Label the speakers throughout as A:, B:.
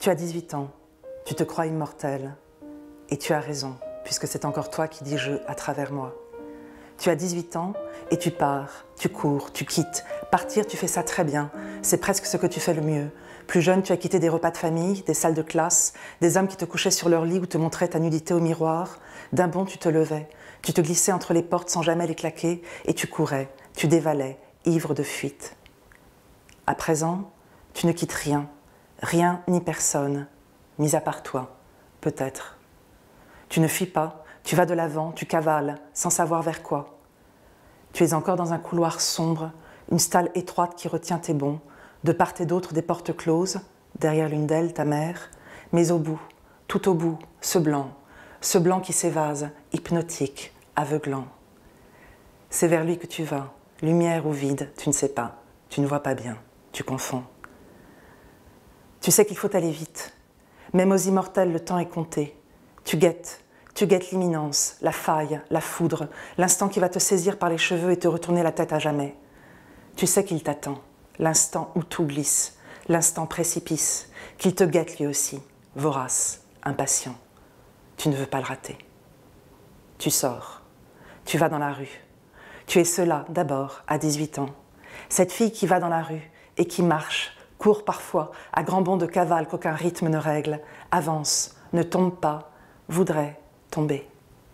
A: Tu as 18 ans, tu te crois immortel, et tu as raison, puisque c'est encore toi qui dis « je » à travers moi. Tu as 18 ans et tu pars, tu cours, tu quittes. Partir, tu fais ça très bien, c'est presque ce que tu fais le mieux. Plus jeune, tu as quitté des repas de famille, des salles de classe, des hommes qui te couchaient sur leur lit ou te montraient ta nudité au miroir. D'un bond, tu te levais, tu te glissais entre les portes sans jamais les claquer, et tu courais, tu dévalais, ivre de fuite. À présent, tu ne quittes rien. Rien ni personne, mis à part toi, peut-être. Tu ne fuis pas, tu vas de l'avant, tu cavales, sans savoir vers quoi. Tu es encore dans un couloir sombre, une stalle étroite qui retient tes bonds, de part et d'autre des portes closes, derrière l'une d'elles ta mère, mais au bout, tout au bout, ce blanc qui s'évase, hypnotique, aveuglant. C'est vers lui que tu vas, lumière ou vide, tu ne sais pas, tu ne vois pas bien, tu confonds. Tu sais qu'il faut aller vite. Même aux immortels, le temps est compté. Tu guettes l'imminence, la faille, la foudre, l'instant qui va te saisir par les cheveux et te retourner la tête à jamais. Tu sais qu'il t'attend, l'instant où tout glisse, l'instant précipice, qu'il te guette lui aussi, vorace, impatient. Tu ne veux pas le rater. Tu sors, tu vas dans la rue. Tu es cela, d'abord, à 18 ans. Cette fille qui va dans la rue et qui marche, court parfois, à grands bonds de cavale qu'aucun rythme ne règle, avance, ne tombe pas, voudrait tomber.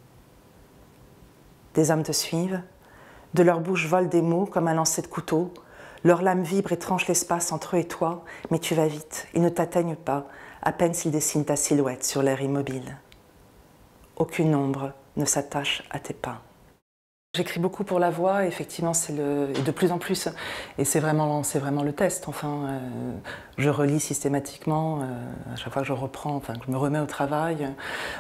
A: Des hommes te suivent, de leur bouche volent des mots comme un lancer de couteau, leurs lames vibrent et tranchent l'espace entre eux et toi, mais tu vas vite, ils ne t'atteignent pas, à peine s'ils dessinent ta silhouette sur l'air immobile. Aucune ombre ne s'attache à tes pas. J'écris beaucoup pour la voix, et effectivement, c'est de plus en plus, et c'est vraiment le test. Enfin, je relis systématiquement, à chaque fois que je reprends, enfin, que je me remets au travail,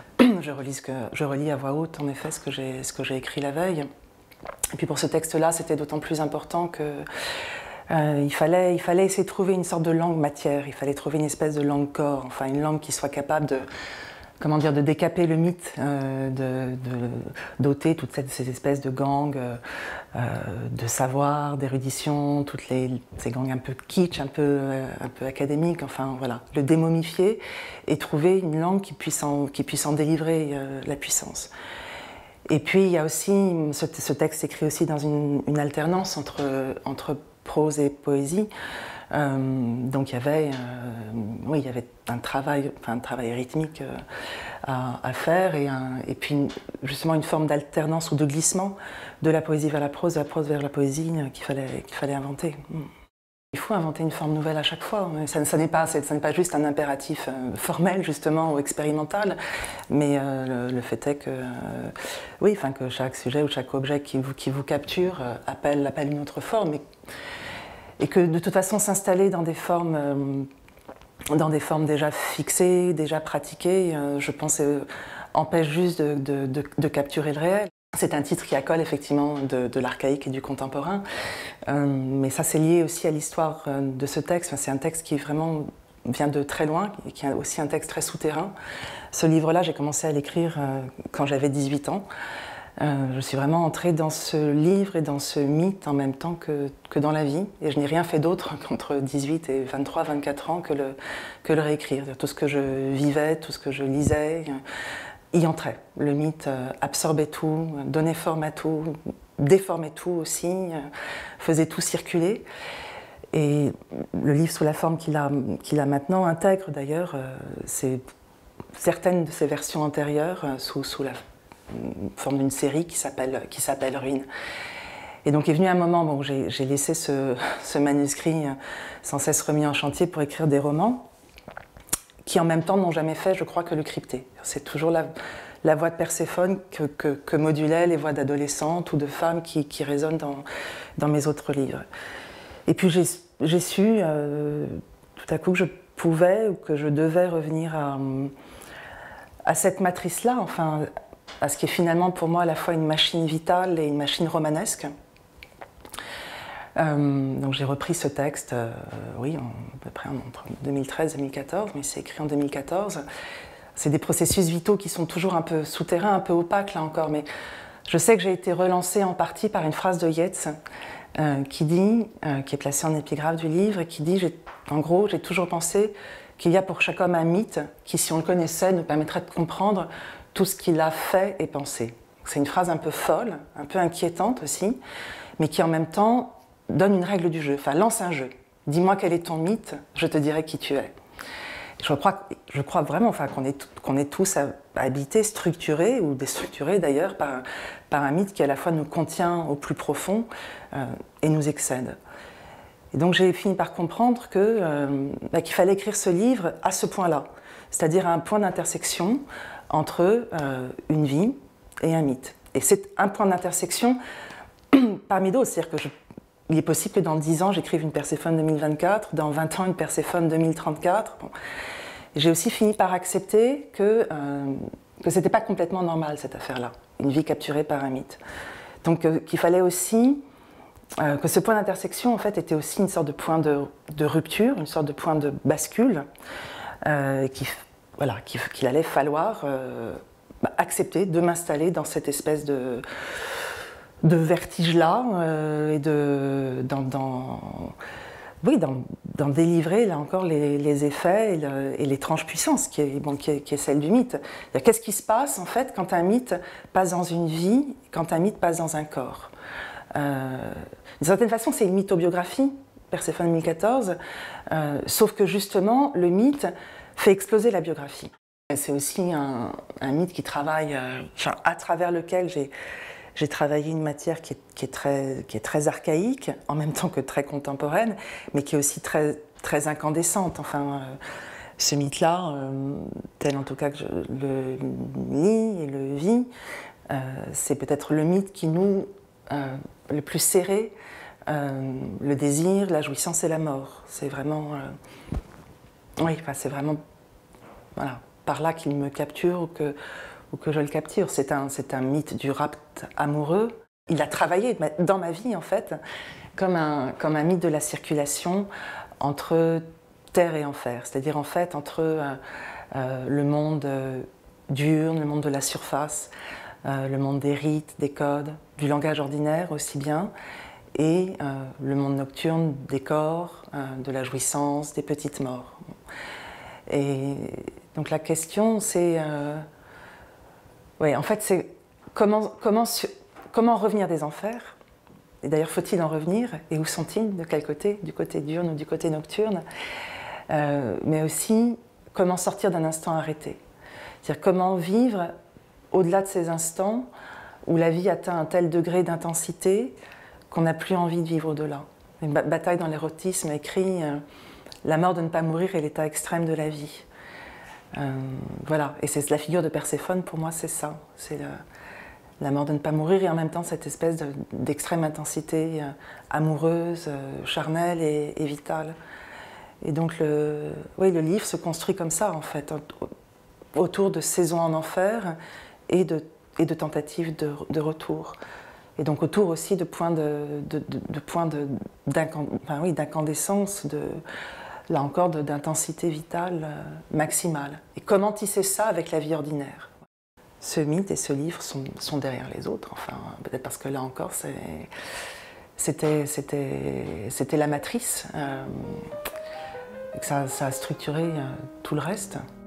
A: je relis à voix haute, en effet, ce que j'ai écrit la veille. Et puis pour ce texte-là, c'était d'autant plus important que il fallait essayer de trouver une sorte de langue matière, il fallait trouver une espèce de langue corps, enfin une langue qui soit capable de de décaper le mythe, d'ôter toutes ces espèces de gangs de savoir, d'érudition, toutes ces gangs un peu kitsch, un peu académiques, enfin voilà, le démomifier et trouver une langue qui puisse en délivrer la puissance. Et puis il y a aussi, ce texte écrit aussi dans une alternance entre prose et poésie. Donc il y avait un travail rythmique à faire et puis justement une forme d'alternance ou de glissement de la poésie vers la prose, de la prose vers la poésie qu'il fallait inventer. Il faut inventer une forme nouvelle à chaque fois. Ça n'est pas juste un impératif formel justement ou expérimental, mais le fait est que, que chaque sujet ou chaque objet qui vous capture appelle une autre forme. Et que de toute façon s'installer dans des formes déjà fixées, déjà pratiquées, je pense empêche juste de capturer le réel. C'est un titre qui accole effectivement de l'archaïque et du contemporain, mais ça c'est lié aussi à l'histoire de ce texte. C'est un texte qui vraiment vient de très loin et qui est aussi un texte très souterrain. Ce livre-là, j'ai commencé à l'écrire quand j'avais 18 ans. Je suis vraiment entrée dans ce livre et dans ce mythe en même temps que dans la vie. Et je n'ai rien fait d'autre qu'entre 18 et 23, 24 ans que le réécrire. Tout ce que je vivais, tout ce que je lisais, y entrait. Le mythe absorbait tout, donnait forme à tout, déformait tout aussi, faisait tout circuler. Et le livre sous la forme qu'il a maintenant intègre d'ailleurs certaines de ses versions antérieures sous la forme d'une série qui s'appelle Ruine. Et donc est venu un moment où j'ai laissé ce manuscrit sans cesse remis en chantier pour écrire des romans qui en même temps n'ont jamais fait, je crois, que le crypter. C'est toujours la voix de Perséphone que modulaient les voix d'adolescentes ou de femmes qui résonnent dans mes autres livres. Et puis j'ai su tout à coup que je pouvais ou que je devais revenir à cette matrice-là, enfin à ce qui est finalement pour moi à la fois une machine vitale et une machine romanesque. Donc j'ai repris ce texte, à peu près entre 2013 et 2014, mais c'est écrit en 2014. C'est des processus vitaux qui sont toujours un peu souterrains, un peu opaques là encore, mais je sais que j'ai été relancée en partie par une phrase de Yeats qui est placée en épigraphe du livre, et qui dit, en gros, j'ai toujours pensé qu'il y a pour chaque homme un mythe qui, si on le connaissait, nous permettrait de comprendre tout ce qu'il a fait et pensé. C'est une phrase un peu folle, un peu inquiétante aussi, mais qui en même temps donne une règle du jeu, enfin lance un jeu. Dis-moi quel est ton mythe, je te dirai qui tu es. Je crois vraiment enfin, qu'on est tous habités, structurés, ou déstructurés d'ailleurs, par un mythe qui à la fois nous contient au plus profond et nous excède. Et donc j'ai fini par comprendre qu'il fallait écrire ce livre à ce point-là, c'est-à-dire à un point d'intersection entre une vie et un mythe. Et c'est un point d'intersection parmi d'autres, c'est-à-dire qu'il est possible que dans 10 ans j'écrive une Perséphone 2024, dans 20 ans une Perséphone 2034. Bon. J'ai aussi fini par accepter que ce n'était pas complètement normal cette affaire-là, une vie capturée par un mythe. Donc qu'il fallait aussi que ce point d'intersection en fait était aussi une sorte de point de rupture, une sorte de point de bascule, qu'il allait falloir accepter de m'installer dans cette espèce de vertige-là et d'en délivrer là encore les effets et l'étrange puissance qui est celle du mythe. Qu'est-ce qui se passe en fait quand un mythe passe dans une vie, quand un mythe passe dans un corps? D'une certaine façon, c'est une mythobiographie, Perséphone 2014, sauf que justement, le mythe fait exploser la biographie. C'est aussi un mythe qui travaille, à travers lequel j'ai travaillé une matière qui est très archaïque, en même temps que très contemporaine, mais qui est aussi très incandescente. Enfin, ce mythe-là, tel en tout cas que je le lis et le vis, c'est peut-être le mythe qui nous le plus serré, le désir, la jouissance et la mort. C'est vraiment, c'est vraiment, voilà, par là qu'il me capture ou que je le capture. C'est un mythe du rapt amoureux. Il a travaillé dans ma vie en fait comme un mythe de la circulation entre terre et enfer, c'est-à-dire en fait entre le monde diurne, le monde de la surface, le monde des rites, des codes, du langage ordinaire aussi bien, et le monde nocturne des corps, de la jouissance, des petites morts. Et donc la question c'est, en fait c'est comment revenir des enfers, et d'ailleurs faut-il en revenir, et où sont-ils, de quel côté, du côté diurne ou du côté nocturne, mais aussi comment sortir d'un instant arrêté, c'est-à-dire comment vivre au-delà de ces instants où la vie atteint un tel degré d'intensité qu'on n'a plus envie de vivre au-delà. Une bataille dans l'érotisme écrit la mort de ne pas mourir est l'état extrême de la vie. Voilà, et c'est la figure de Perséphone, pour moi c'est ça, c'est la mort de ne pas mourir et en même temps cette espèce d'extrême intensité amoureuse, charnelle et vitale. Et donc le livre se construit comme ça en fait, autour de saisons en enfer et de tentatives de retour. Et donc autour aussi de points d'incandescence, là encore d'intensité vitale maximale. Et comment tisser ça avec la vie ordinaire? Ce mythe et ce livre sont derrière les autres, enfin, peut-être parce que là encore c'était la matrice, et que ça a structuré tout le reste.